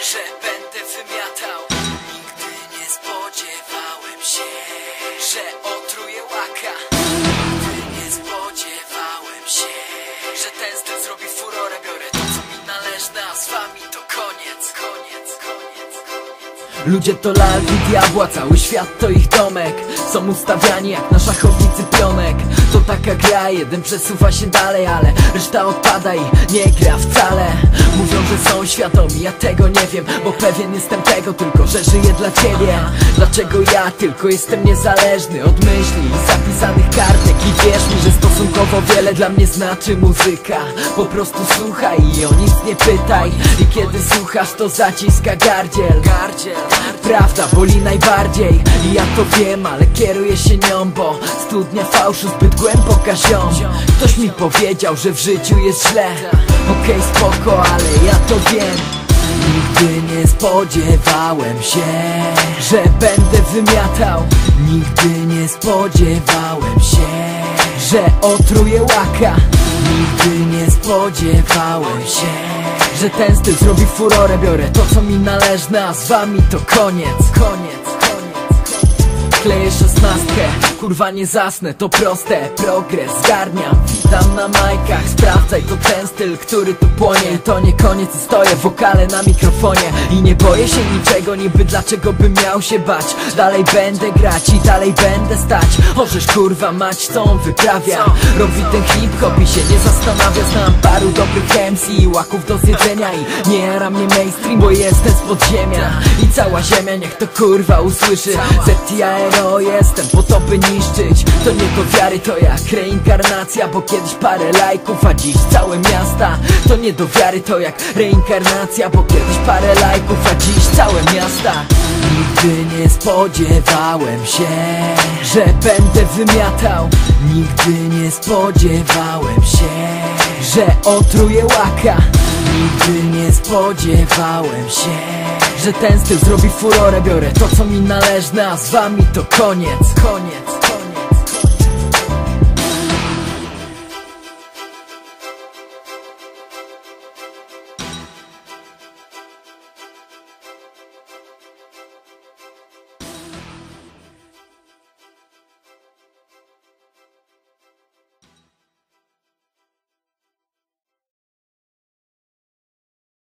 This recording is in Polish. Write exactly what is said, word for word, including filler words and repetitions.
że będę wymiatał. Nigdy nie spodziewałem się, że otruję łaka. Nigdy nie spodziewałem się, że ten styl zrobi furorę. Biorę to, co mi należne, a z wami to koniec, koniec, koniec, koniec. Ludzie to lalki diabła, cały świat to ich domek. Są ustawiani jak na szachownicy pionek. To taka gra, jeden przesuwa się dalej, ale reszta odpada i nie gra wcale. Mówią, że są świadomi, ja tego nie wiem, bo pewien jestem tego tylko, że żyję dla ciebie. Dlaczego ja tylko jestem niezależny od myśli i zapisanych kartek? I wierz mi, że stosunkowo wiele dla mnie znaczy muzyka. Po prostu słuchaj i o nic nie pytaj. I kiedy słuchasz, to zaciska gardziel. Prawda boli najbardziej i ja to wiem, ale kieruję się nią, bo studnia fałszu zbyt głęboka ziom. Ktoś mi powiedział, że w życiu jest źle. Okej, okay, spoko, ale ja to wiem. Nigdy nie spodziewałem się, że będę wymiatał. Nigdy nie spodziewałem się, że otruję łaka. Nigdy nie spodziewałem się, że ten styl zrobi furorę. Biorę to, co mi należne, a z wami to koniec, koniec, koniec. Kleję szesnastkę, kurwa nie zasnę, to proste. Progres zgarniam, witam na majkach. Sprawdzaj, to ten styl, który tu płonie. I to nie koniec i stoję w wokale na mikrofonie. I nie boję się niczego, niby dlaczego bym miał się bać. Dalej będę grać i dalej będę stać. Możesz kurwa mać, co on wyprawia. Robi ten hip-hop i się nie zastanawia. Znam paru dobrych M C i łaków do zjedzenia. I nie jara mnie mainstream, bo jestem z podziemia. I cała ziemia niech to kurwa usłyszy. Z T A R O jestem po to, by niszczyć. To nie do wiary, to jak reinkarnacja. Bo kiedyś parę lajków, a dziś całe miasta. To nie do wiary, to jak reinkarnacja. Bo kiedyś parę lajków, a dziś całe miasta. Nigdy nie spodziewałem się, że będę wymiatał. Nigdy nie spodziewałem się, że otruję łaka. Nigdy nie spodziewałem się, że ten styl zrobi furorę. Biorę to, co mi należne, a z wami to koniec, koniec.